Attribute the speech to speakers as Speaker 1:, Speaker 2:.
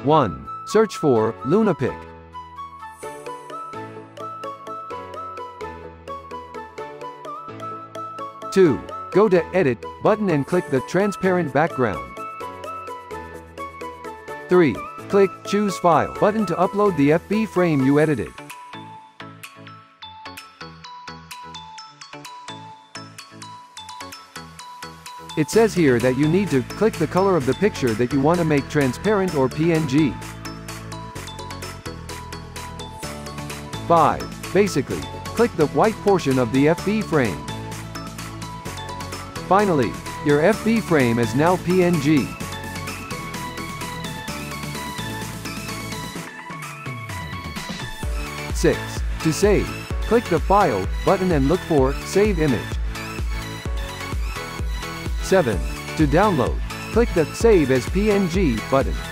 Speaker 1: 1. Search for LunaPic. 2. Go to Edit button and click the Transparent Background. 3. Click Choose File button to upload the FB frame you edited. It says here that you need to click the color of the picture that you want to make transparent or PNG. 5. Basically, click the white portion of the FB frame. Finally, your FB frame is now PNG. 6. To save, click the File button and look for Save Image. 7. To download, click the Save as PNG button.